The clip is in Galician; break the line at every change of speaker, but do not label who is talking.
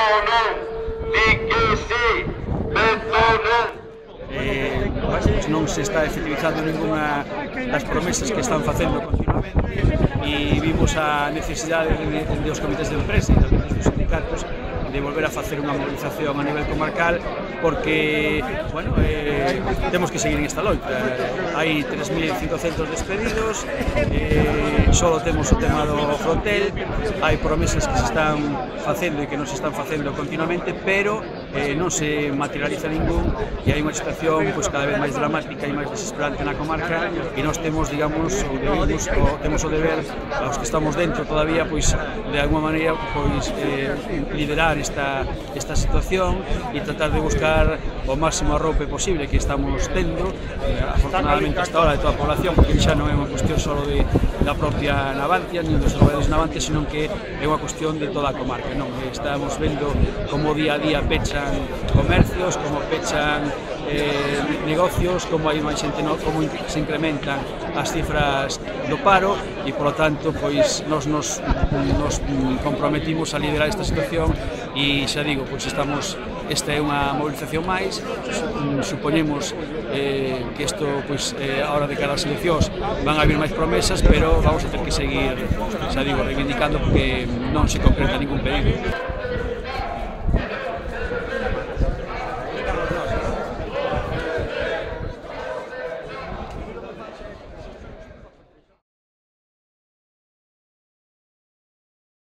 Non se está efectivizando ninguna das promesas que están facendo continuamente e vimos a necesidade dos comités de empresa e tamén dos sindicatos de volver a facer unha movilización a nivel comarcal porque, bueno, temos que seguir en esta loita. Hai 3.500 despedidos, só temos o tema do frontel, hai promesas que se están facendo e que non se están facendo continuamente, pero non se materializa ningún e hai unha situación cada vez máis dramática e máis desesperante na comarca e nós temos, digamos, temos o deber, aos que estamos dentro todavía, de alguma maneira, liderar esta situación e tratar de buscar o máximo arroupe posible que estamos tendo, afortunadamente hasta ahora, de toda a población, porque xa non é unha cuestión só da propia Navantia, nin dos traballadores de Navantia, senón que é unha cuestión de toda a comarca. Estamos vendo como día a día pechan comercios, como pechan negocios, como hai máis xente, como se incrementan as cifras do paro e, polo tanto, nos comprometimos a liderar esta situación e, xa digo, esta é unha movilización máis, supoñemos que isto, ahora de cara ás eleccións, van a haber máis promesas, pero vamos a ter que seguir, xa digo, reivindicando porque non se concreta ningún pedido.